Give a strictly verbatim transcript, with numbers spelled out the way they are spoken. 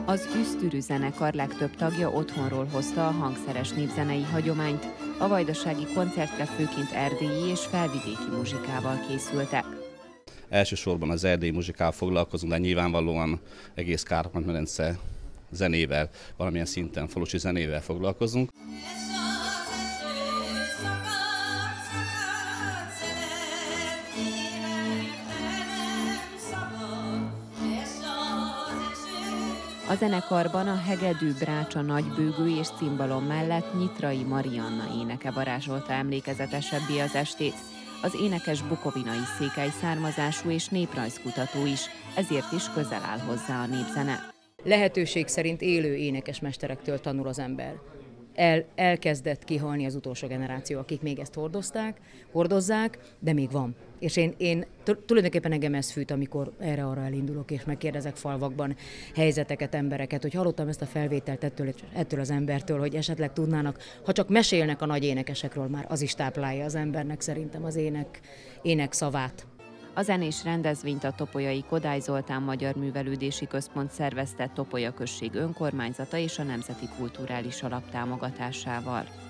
Az Üsztürű zenekar legtöbb tagja otthonról hozta a hangszeres népzenei hagyományt, a vajdasági koncertre főként erdélyi és felvidéki muzsikával készültek. Elsősorban az erdélyi muzsikával foglalkozunk, de nyilvánvalóan egész Kárpát-medence zenével, valamilyen szinten falusi zenével foglalkozunk. A zenekarban a hegedű, brácsa, nagybőgő és cimbalom mellett Nyitrai Marianna éneke varázsolta emlékezetesebbé az estét. Az énekes bukovinai székely származású és néprajzkutató is, ezért is közel áll hozzá a népzene. Lehetőség szerint élő énekesmesterektől tanul az ember. El, elkezdett kihalni az utolsó generáció, akik még ezt hordozták, hordozzák, de még van. És én, én tulajdonképpen engem ez fűt, amikor erre-arra elindulok, és megkérdezek falvakban helyzeteket, embereket, hogy hallottam ezt a felvételt ettől, ettől az embertől, hogy esetleg tudnának, ha csak mesélnek a nagy énekesekről, már az is táplálja az embernek szerintem az ének, ének szavát. A zenés rendezvényt a topolyai Kodály Zoltán Magyar Művelődési Központ szervezte Topolya község önkormányzata és a Nemzeti Kulturális Alap támogatásával.